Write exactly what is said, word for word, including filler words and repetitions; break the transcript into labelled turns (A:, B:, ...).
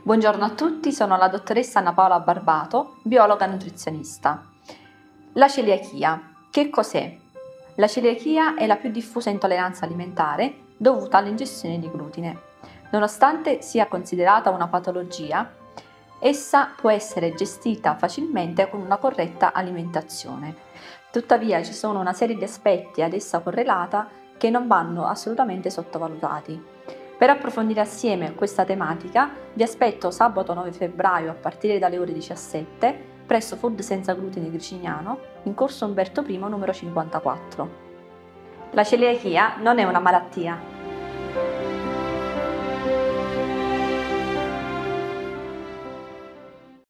A: Buongiorno a tutti, sono la dottoressa Anna Paola Barbato, biologa nutrizionista. La celiachia. Che cos'è? La celiachia è la più diffusa intolleranza alimentare dovuta all'ingestione di glutine. Nonostante sia considerata una patologia, essa può essere gestita facilmente con una corretta alimentazione. Tuttavia ci sono una serie di aspetti ad essa correlata che non vanno assolutamente sottovalutati. Per approfondire assieme questa tematica vi aspetto sabato nove febbraio a partire dalle ore diciassette presso Food Senza Glutine Gricignano in corso Umberto I numero cinquantaquattro. La celiachia non è una malattia.